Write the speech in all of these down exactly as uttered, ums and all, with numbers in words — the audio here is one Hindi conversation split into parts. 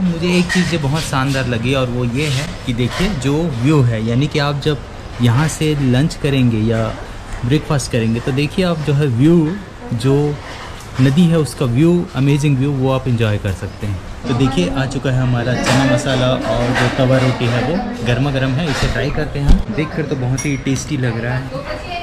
मुझे एक चीज़ जो बहुत शानदार लगी और वो ये है कि देखिए जो व्यू है, यानी कि आप जब यहाँ से लंच करेंगे या ब्रेकफास्ट करेंगे तो देखिए आप जो है व्यू, जो नदी है उसका व्यू, अमेजिंग व्यू, वो आप इंजॉय कर सकते हैं। तो देखिए आ चुका है हमारा चना मसाला और जो तवा रोटी है वो गर्मा गर्म है। इसे ट्राई करते हैं हम। देख कर तो बहुत ही टेस्टी लग रहा है।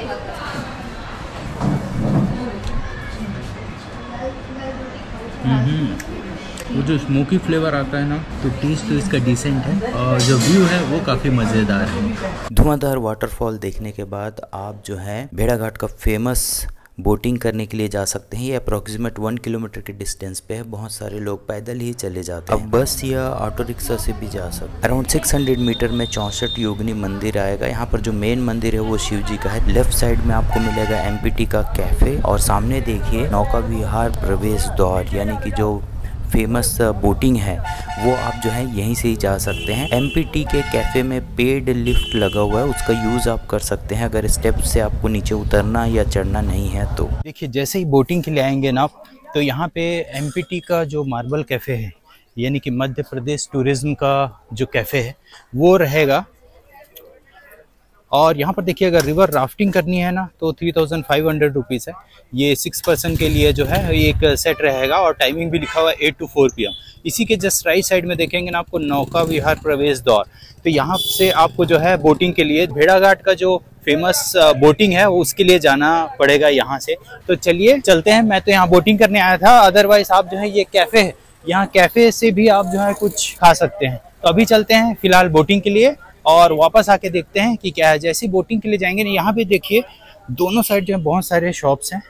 वो जो स्मोकी फ्लेवर आता है ना, तो टेस्ट तो इसका डिसेंट है और जो व्यू है वो काफ़ी मज़ेदार है। धुआंधार वाटरफॉल देखने के बाद आप जो है भेड़ाघाट का फेमस बोटिंग करने के लिए जा सकते हैं। ये अप्रॉक्सीमेट वन किलोमीटर के डिस्टेंस पे है। बहुत सारे लोग पैदल ही चले जाते हैं। अब बस या ऑटो रिक्शा से भी जा सकते हैं। अराउंड सिक्स हंड्रेड मीटर में चौसठ योगिनी मंदिर आएगा। यहाँ पर जो मेन मंदिर है वो शिव जी का है। लेफ्ट साइड में आपको मिलेगा एमपीटी का कैफे और सामने देखिए नौका विहार प्रवेश द्वार, यानी कि जो फेमस बोटिंग है वो आप जो है यहीं से ही जा सकते हैं। एमपीटी के कैफ़े में पेड लिफ्ट लगा हुआ है, उसका यूज़ आप कर सकते हैं अगर स्टेप से आपको नीचे उतरना या चढ़ना नहीं है तो। देखिए जैसे ही बोटिंग के लिए आएंगे ना तो यहाँ पे एमपीटी का जो मार्बल कैफ़े है, यानी कि मध्य प्रदेश टूरिज्म का जो कैफ़े है वो रहेगा। और यहाँ पर देखिए अगर रिवर राफ्टिंग करनी है ना तो three thousand five hundred rupees है। ये सिक्स पर्सन के लिए जो है एक सेट रहेगा और टाइमिंग भी लिखा हुआ है eight two four P M. इसी के जस्ट राइट साइड में देखेंगे ना आपको नौका विहार प्रवेश द्वार। तो यहाँ से आपको जो है बोटिंग के लिए भेड़ाघाट का जो फेमस बोटिंग है उसके लिए जाना पड़ेगा यहाँ से। तो चलिए चलते हैं। मैं तो यहाँ बोटिंग करने आया था, अदरवाइज आप जो है ये कैफ़े है, यहाँ कैफ़े से भी आप जो है कुछ खा सकते हैं। तो अभी चलते हैं फिलहाल बोटिंग के लिए और वापस आके देखते हैं कि क्या है। जैसे बोटिंग के लिए जाएंगे ना, यहाँ पे देखिए दोनों साइड जो है बहुत सारे शॉप्स हैं।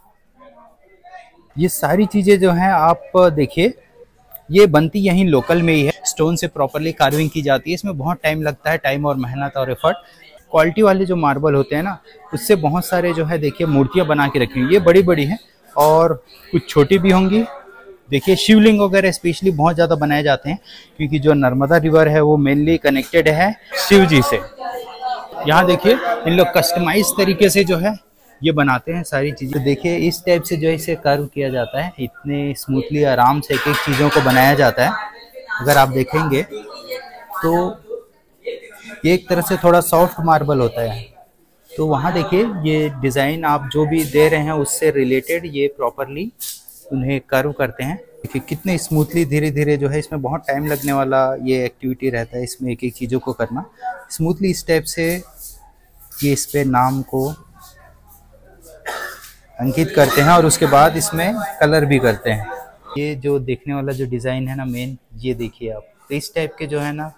ये सारी चीज़ें जो हैं आप देखिए ये बनती यहीं लोकल में ही है। स्टोन से प्रॉपरली कार्विंग की जाती है। इसमें बहुत टाइम लगता है, टाइम और मेहनत और एफर्ट। क्वालिटी वाले जो मार्बल होते हैं ना उससे बहुत सारे जो है देखिए मूर्तियाँ बना के रखी हुई। ये बड़ी बड़ी हैं और कुछ छोटी भी होंगी। देखिए शिवलिंग वगैरह स्पेशली बहुत ज़्यादा बनाए जाते हैं क्योंकि जो नर्मदा रिवर है वो मेनली कनेक्टेड है शिव जी से। यहाँ देखिए इन लोग कस्टमाइज तरीके से जो है ये बनाते हैं सारी चीज़ें। तो देखिए इस टाइप से जो है इसे कर्व किया जाता है, इतने स्मूथली आराम से एक एक चीज़ों को बनाया जाता है। अगर आप देखेंगे तो ये एक तरह से थोड़ा सॉफ्ट मार्बल होता है। तो वहाँ देखिए ये डिज़ाइन आप जो भी दे रहे हैं उससे रिलेटेड ये प्रॉपरली उन्हें कर्व करते हैं। देखिए कितने स्मूथली धीरे धीरे जो है, इसमें बहुत टाइम लगने वाला ये एक्टिविटी रहता है इसमें एक एक चीज़ों को करना। स्मूथली स्टेप से ये इस पे नाम को अंकित करते हैं और उसके बाद इसमें कलर भी करते हैं। ये जो देखने वाला जो डिज़ाइन है ना मेन, ये देखिए आप, तो इस टाइप के जो है ना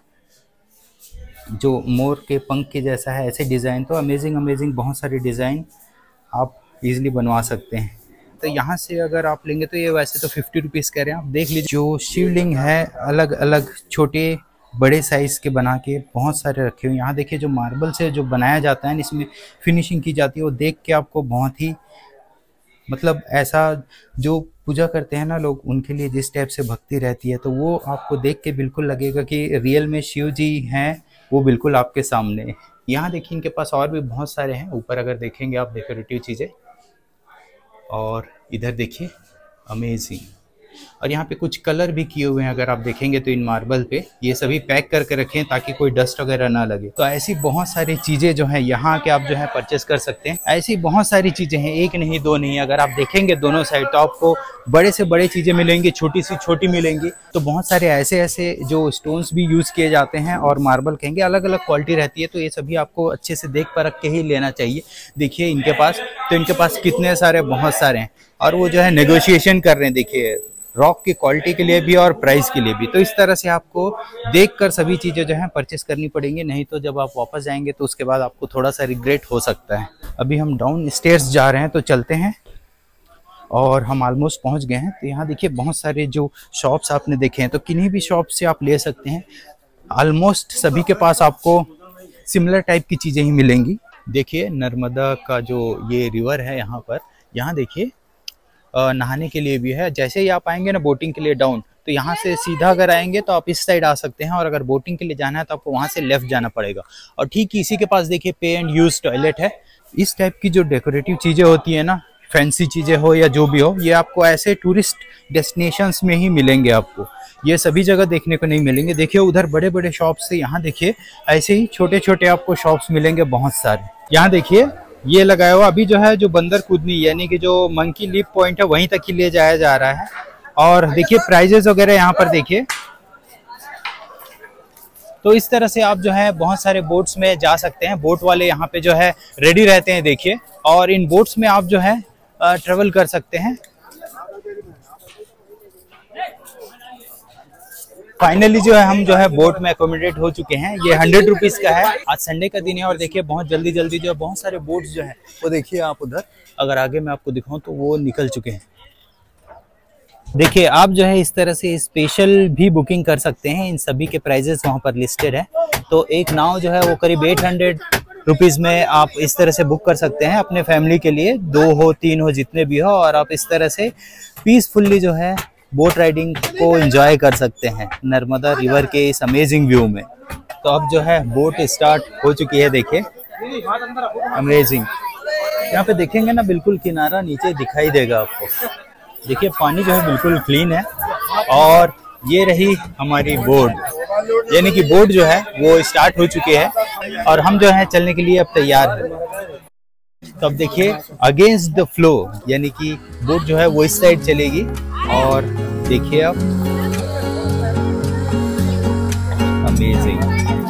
जो मोर के पंख के जैसा है ऐसे डिज़ाइन, तो अमेजिंग अमेजिंग बहुत सारे डिज़ाइन आप इजीली बनवा सकते हैं। तो यहाँ से अगर आप लेंगे तो ये वैसे तो फिफ्टी रुपीज़ कह रहे हैं। आप देख लीजिए जो शिवलिंग है अलग अलग छोटे बड़े साइज़ के बना के बहुत सारे रखे हुए। यहाँ देखिए जो मार्बल से जो बनाया जाता है इसमें फिनिशिंग की जाती है, वो देख के आपको बहुत ही मतलब ऐसा जो पूजा करते हैं ना लोग उनके लिए जिस टाइप से भक्ति रहती है तो वो आपको देख के बिल्कुल लगेगा कि रियल में शिव जी हैं, वो बिल्कुल आपके सामने। यहाँ देखिए इनके पास और भी बहुत सारे हैं। ऊपर अगर देखेंगे आप डेकोरेटिव चीज़ें, और इधर देखिए अमेजिंग। और यहाँ पे कुछ कलर भी किए हुए हैं अगर आप देखेंगे तो इन मार्बल पे। ये सभी पैक करके रखें ताकि कोई डस्ट वगैरह ना लगे। तो ऐसी बहुत सारी चीज़ें जो हैं यहाँ के आप जो है परचेस कर सकते हैं। ऐसी बहुत सारी चीज़ें हैं, एक नहीं दो नहीं। अगर आप देखेंगे दोनों साइड तो आपको बड़े से बड़े चीज़ें मिलेंगी, छोटी सी छोटी मिलेंगी। तो बहुत सारे ऐसे ऐसे जो स्टोन्स भी यूज़ किए जाते हैं और मार्बल कहेंगे अलग अलग क्वालिटी रहती है। तो ये सभी आपको अच्छे से देख परख के ही लेना चाहिए। देखिए इनके पास तो इनके पास कितने सारे बहुत सारे हैं और वो जो है नेगोशिएशन कर रहे हैं। देखिए रॉक की क्वालिटी के लिए भी और प्राइस के लिए भी। तो इस तरह से आपको देखकर सभी चीज़ें जो हैं परचेस करनी पड़ेंगी, नहीं तो जब आप वापस जाएंगे तो उसके बाद आपको थोड़ा सा रिग्रेट हो सकता है। अभी हम डाउन स्टेयर्स जा रहे हैं तो चलते हैं और हम ऑलमोस्ट पहुंच गए हैं। तो यहाँ देखिए बहुत सारे जो शॉप्स आपने देखे हैं तो किन्हीं भी शॉप से आप ले सकते हैं। ऑलमोस्ट सभी के पास आपको सिमिलर टाइप की चीज़ें ही मिलेंगी। देखिए नर्मदा का जो ये रिवर है यहाँ पर, यहाँ देखिए नहाने के लिए भी है। जैसे ही आप आएंगे ना बोटिंग के लिए डाउन, तो यहाँ से सीधा अगर आएंगे तो आप इस साइड आ सकते हैं और अगर बोटिंग के लिए जाना है तो आपको वहाँ से लेफ्ट जाना पड़ेगा। और ठीक इसी के पास देखिए पे एंड यूज टॉयलेट है। इस टाइप की जो डेकोरेटिव चीज़ें होती है ना फैंसी चीज़ें हो या जो भी हो, ये आपको ऐसे टूरिस्ट डेस्टिनेशंस में ही मिलेंगे। आपको ये सभी जगह देखने को नहीं मिलेंगे। देखिए उधर बड़े बड़े शॉप्स से, यहाँ देखिए ऐसे ही छोटे छोटे आपको शॉप्स मिलेंगे बहुत सारे। यहाँ देखिए ये लगाया हुआ अभी जो है, जो बंदर कूदनी यानी कि जो मंकी लीप पॉइंट है वहीं तक ही ले जाया जा रहा है। और देखिए प्राइजेस वगैरह यहाँ पर देखिए। तो इस तरह से आप जो है बहुत सारे बोट्स में जा सकते हैं। बोट वाले यहाँ पे जो है रेडी रहते हैं देखिए, और इन बोट्स में आप जो है ट्रेवल कर सकते हैं। फाइनली जो है हम जो है बोट में अकोमोडेट हो चुके हैं। ये हंड्रेड रुपीज का है। आज संडे का दिन है और देखिए बहुत जल्दी जल्दी जो है बहुत सारे बोट्स जो है वो देखिए आप उधर, अगर आगे मैं आपको दिखाऊं तो वो निकल चुके हैं। देखिए आप जो है इस तरह से स्पेशल भी बुकिंग कर सकते हैं। इन सभी के प्राइजेस वहाँ पर लिस्टेड है। तो एक नाव जो है वो करीब एट हंड्रेड रुपीज में आप इस तरह से बुक कर सकते हैं अपने फैमिली के लिए, दो हो तीन हो जितने भी हो, और आप इस तरह से पीसफुल्ली जो है बोट राइडिंग को एंजॉय कर सकते हैं नर्मदा रिवर के इस अमेजिंग व्यू में। तो अब जो है बोट स्टार्ट हो चुकी है देखिए, अमेजिंग। यहाँ पे देखेंगे ना बिल्कुल किनारा नीचे दिखाई देगा आपको। देखिए पानी जो है बिल्कुल क्लीन है। और ये रही हमारी बोट, यानी कि बोट जो है वो स्टार्ट हो चुकी है और हम जो है चलने के लिए अब तैयार हैं। तो अब देखिए अगेंस्ट द फ्लो, यानी कि बोट जो है वो इस साइड चलेगी। और देखिए आप, अमेजिंग।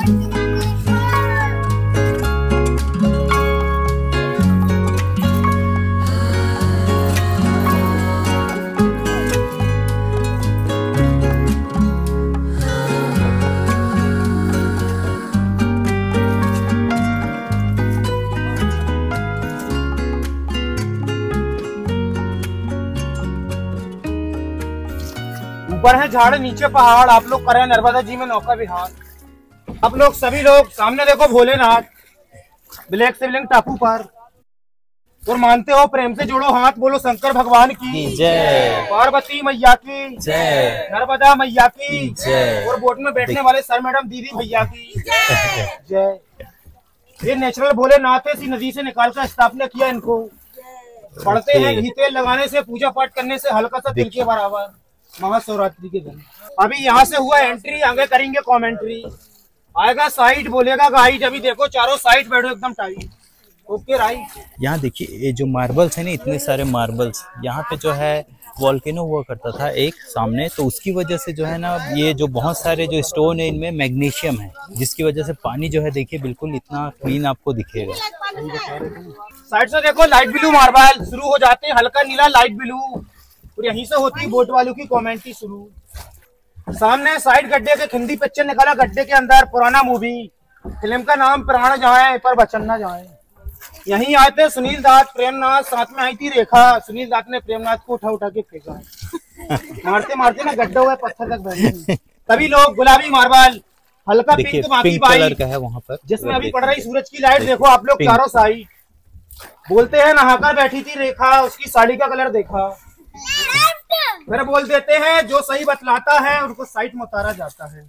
ऊपर है झाड़, नीचे पहाड़, आप लोग कर रहे हैं नर्मदा जी में नौका विहार। आप लोग सभी लोग सामने देखो भोलेनाथ ब्लैक शिवलिंग टापू पर, और मानते हो प्रेम से जोड़ो हाथ, बोलो शंकर भगवान की जय, पार्वती मैया की जय, नर्मदा मैया की जय, और बोट में बैठने वाले सर मैडम दीदी भैया की जय। ये नेचुरल भोलेनाथ है, इसी नदी से निकाल कर स्थापना किया इनको। पढ़ते हैं घी तेल लगाने से, पूजा पाठ करने से हल्का सा तिल के बराबर, महाशिवरात्रि के दिन। अभी यहाँ से हुआ एंट्री, आगे करेंगे कमेंट्री। आएगा साइड, बोलेगा गाइड। अभी देखो चारों साइड बैठो एकदम टाइट, ओके राइट। यहाँ देखिए ये जो मार्बल्स है ना, इतने सारे मार्बल्स, यहाँ पे जो है वॉल्केनो हुआ करता था एक सामने, तो उसकी वजह से जो है ना ये जो बहुत सारे जो स्टोन है इनमें मैग्नीशियम है, जिसकी वजह से पानी जो है देखिए बिल्कुल इतना क्लीन आपको दिखेगा। साइड से देखो लाइट ब्लू मार्बल शुरू हो जाते हैं, हल्का नीला लाइट ब्लू, और यहीं से होती है बोट वालों की कमेंट्री शुरू। सामने साइड गड्ढे के हिंदी पिक्चर निकाला, गड्ढे के अंदर पुराना मूवी, फिल्म का नाम प्राण जाए पर बचन न जाए। यहीं आए थे सुनील दत्त, प्रेमनाथ, साथ में आई थी रेखा। सुनील दत्त ने प्रेमनाथ को उठा उठा के फेंका, मारते मारते ना गड्ढा हुआ पत्थर तक बैठे। तभी लोग गुलाबी मार्बल, हल्का पिंक, बाकी कलर का है वहाँ पर, जिसमें अभी पड़ रही सूरज की लाइट। देखो आप लोग चारों साइड, बोलते हैं नहाकर बैठी थी रेखा, उसकी साड़ी का कलर देखा। फिर बोल देते हैं जो सही बतलाता है उनको साइड में उतारा जाता है,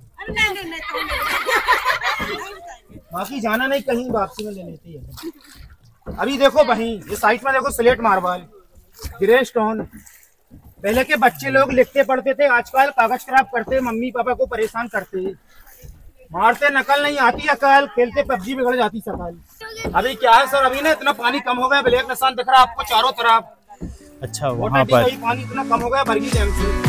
बाकी जाना नहीं कहीं, वापसी में ले लेते हैं। अभी देखो वहीं ये साइड में देखो स्लेट मार्बल, ग्रे स्टोन। पहले के बच्चे लोग लिखते पढ़ते थे, आजकल कागज खराब करते, मम्मी पापा को परेशान करते, मारते नकल नहीं आती अकल, खेलते पबजी बिगड़ जाती सकल। अभी क्या है सर, अभी ना इतना पानी कम हो गया, ब्लैक निशान दिख रहा है आपको चारों तरफ। अच्छा वहाँ पर पानी इतना कम हो गया बरगी डैम से।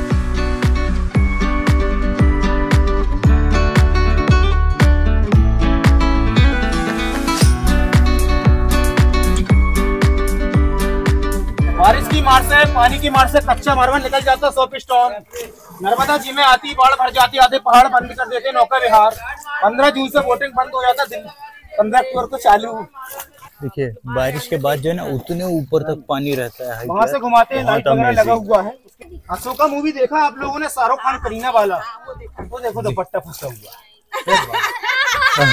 बारिश की मार से, पानी की मार से कच्चा मार्बल निकल जाता सौ पिस्टन। नर्मदा जी में आती बाढ़ भर जाती, आधे पहाड़ बंद कर देते नौका विहार। पंद्रह जून से बोटिंग बंद हो जाता, दिन पंद्रह अक्टूबर को चालू। देखिए बारिश के बाद जो है ना उतने ऊपर तक पानी रहता है, वहाँ से घुमाते हैं, लाइट वगैरह लगा हुआ है। अशोका मूवी देखा आप लोगों ने, शाहरुख खान करीना वाला, वो देखो दुपट्टा फंसा हुआ।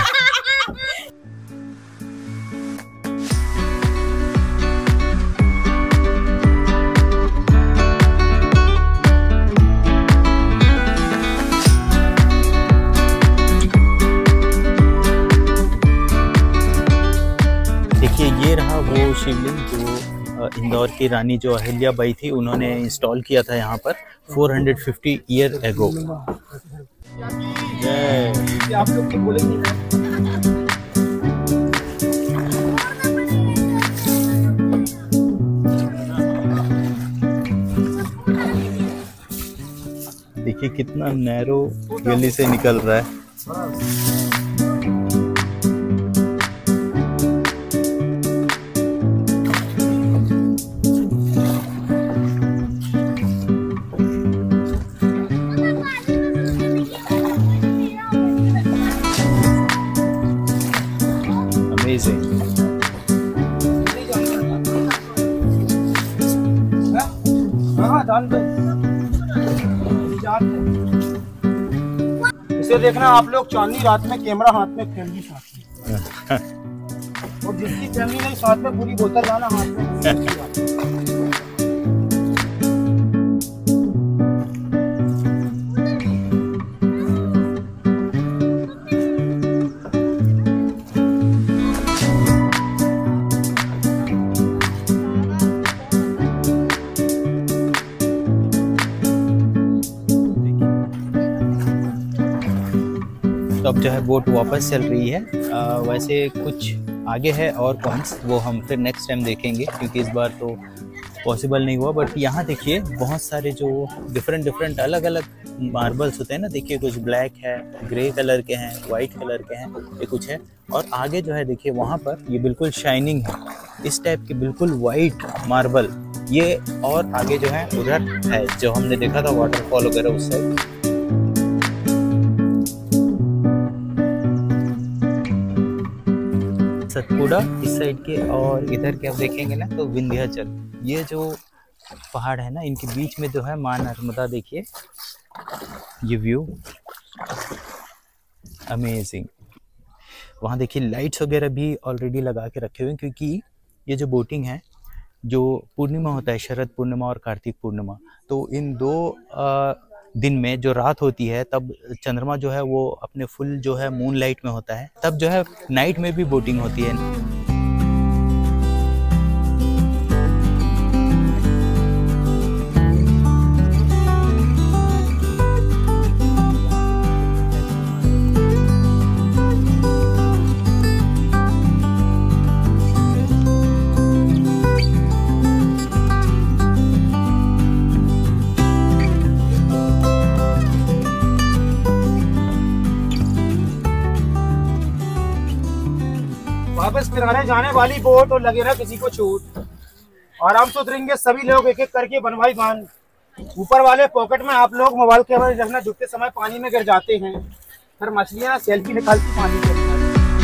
ये रहा वो शिवलिंग जो इंदौर की रानी जो अहिल्या बाई थी उन्होंने इंस्टॉल किया था यहाँ पर four hundred fifty year ago. आप लोग तो बोलेंगे देखिए कितना नैरो गली से निकल रहा है। Amazing. हाँ जान दो। इसे देखना आप लोग चांदनी रात में कैमरा हाथ में फैमिली साथ में और जिसकी फैमिली नहीं साथ में पूरी बोतल लाना हाथ में। तो अब जो है बोट वापस चल रही है। आ, वैसे कुछ आगे है और पॉइंट्स, वो हम फिर नेक्स्ट टाइम देखेंगे क्योंकि इस बार तो पॉसिबल नहीं हुआ। बट यहाँ देखिए बहुत सारे जो डिफरेंट डिफरेंट अलग अलग मार्बल्स होते हैं ना, देखिए कुछ ब्लैक है, ग्रे कलर के हैं, वाइट कलर के हैं, ये कुछ है। और आगे जो है देखिए वहाँ पर ये बिल्कुल शाइनिंग है, इस टाइप के बिल्कुल वाइट मार्बल ये। और आगे जो है उधर है जो हमने देखा था वाटरफॉल वगैरह उस साइड। सतपुड़ा इस साइड के, और इधर के आप देखेंगे ना तो विंध्याचल, ये जो पहाड़ है ना इनके बीच में जो है मां नर्मदा। देखिए ये व्यू अमेजिंग। वहाँ देखिए लाइट्स वगैरह भी ऑलरेडी लगा के रखे हुए हैं क्योंकि ये जो बोटिंग है, जो पूर्णिमा होता है, शरद पूर्णिमा और कार्तिक पूर्णिमा, तो इन दो आ, दिन में जो रात होती है तब चंद्रमा जो है वो अपने फुल जो है मून लाइट में होता है, तब जो है नाइट में भी बोटिंग होती है। वापस किनारे जाने वाली बोट और लगे ना किसी को छूट, आराम से उतरेंगे सभी लोग एक एक करके बनवाई बांध। ऊपर वाले पॉकेट में आप लोग मोबाइल कैमरा रखना, डूबते समय पानी में गिर जाते हैं, फिर मछलियां सेल्फी निकालती पानी के अंदर।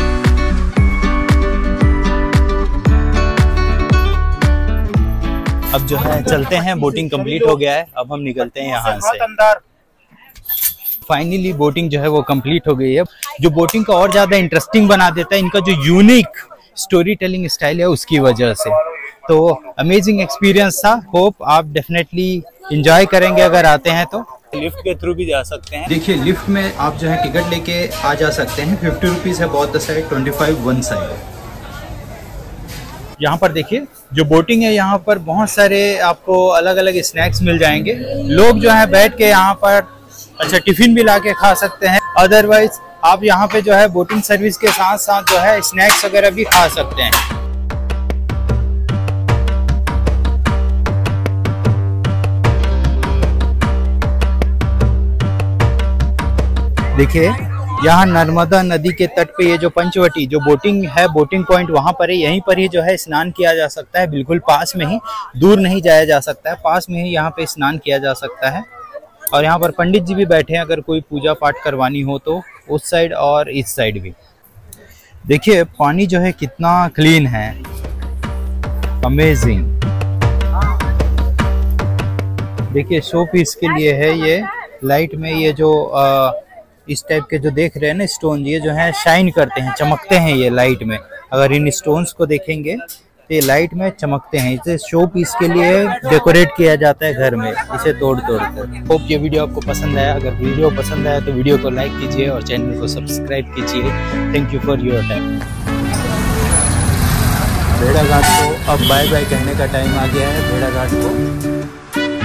अब जो है चलते हैं, बोटिंग कंप्लीट हो गया है, अब हम निकलते हैं यहाँ से अंदर। फाइनली बोटिंग जो है वो कंप्लीट हो गई है। जो बोटिंग को और ज्यादा इंटरेस्टिंग बना देता है इनका जो यूनिक स्टोरी टेलिंग स्टाइल है उसकी वजह से। तो अमेजिंग एक्सपीरियंस था, होप आप डेफिनेटली एंजॉय करेंगे अगर आते हैं तो। लिफ्ट के थ्रू भी जा सकते हैं। देखिए लिफ्ट में आप जो है टिकट लेके आ जा सकते हैं, फिफ्टी रुपीज है both the side, twenty five one side. यहाँ पर देखिए जो बोटिंग है यहाँ पर बहुत सारे आपको अलग अलग स्नैक्स मिल जाएंगे। लोग जो है बैठ के यहाँ पर अच्छा टिफिन भी ला के खा सकते हैं, अदरवाइज आप यहाँ पे जो है बोटिंग सर्विस के साथ साथ जो है स्नैक्स वगैरह भी खा सकते हैं। देखिए यहाँ नर्मदा नदी के तट पे ये जो पंचवटी जो बोटिंग है, बोटिंग पॉइंट वहाँ पर है, यहीं पर ही जो है स्नान किया जा सकता है, बिल्कुल पास में ही, दूर नहीं जाया जा सकता है, पास में ही यहाँ पे स्नान किया जा सकता है। और यहाँ पर पंडित जी भी बैठे हैं अगर कोई पूजा पाठ करवानी हो तो, उस साइड और इस साइड भी। देखिए पानी जो है कितना क्लीन है, अमेजिंग। देखिए शो पीस के लिए है ये, लाइट में ये जो आ, इस टाइप के जो देख रहे हैं ना स्टोन, ये जो है शाइन करते हैं, चमकते हैं ये लाइट में। अगर इन स्टोन्स को देखेंगे तो ये लाइट में चमकते हैं, इसे शो पीस के लिए डेकोरेट किया जाता है घर में, इसे तोड़ तोड़ कर। होप ये वीडियो आपको पसंद आया, अगर वीडियो पसंद आया तो वीडियो को लाइक कीजिए और चैनल को सब्सक्राइब कीजिए। Thank you for your time. भेड़ाघाट को अब बाय बाय कहने का टाइम आ गया है भेड़ाघाट को।